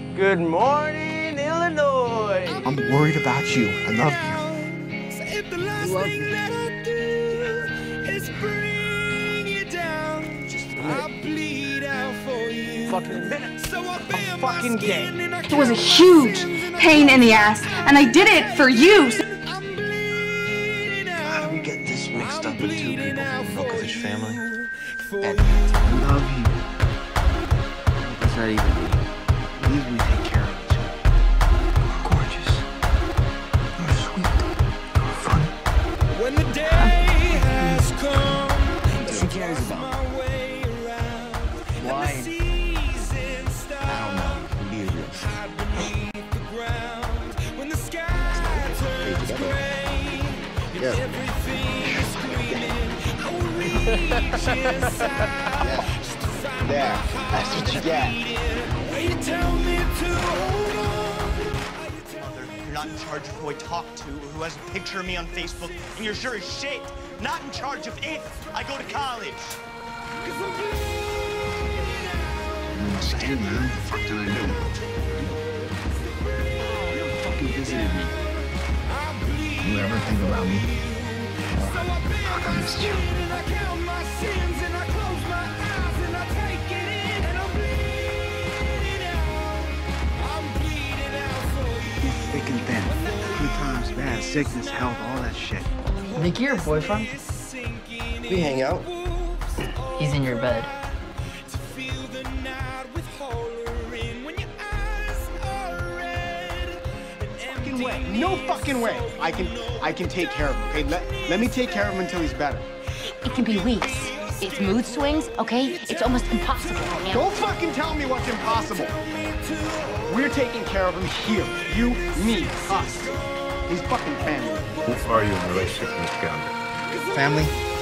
Good morning, Illinois. I'm worried about you. I love you. I love you. Fucking minute. I'm fucking gay. It was a huge pain in the ass, and I did it for you. How do we get this mixed up with two people from the Gallavich family? And I love you. What does that even mean? It means we take care of each other. You're gorgeous. You're sweet. You're funny. When the day has come, Who cares about me? Why? I don't know. Be real. when the sky turns gray, and everything is screaming, I will reach inside just to find There. That's what you get. where you tell me to hold on. Mother, you're not in charge of who I talk to or who has a picture of me on Facebook, and you're sure as shit not in charge of if I go to college. Understand, man. What the fuck did I do? You never fucking visited me. You ever think about me? Fuck, I missed you. I count my sins and I close my eyes and I take it in and I'm bleeding out for you. You're thick and thin. Good times, bad, sickness, health, all that shit. Nick, you're your boyfriend? We hang out. He's in your bed. Fucking way. No fucking way. I can take care of him, okay? Let me take care of him until he's better. It can be weeks. It's mood swings, okay? It's almost impossible to handle. Don't fucking tell me what's impossible. We're taking care of him here. You, me, us. He's fucking family. Who are you in relationship to Mr. Gallagher? Family?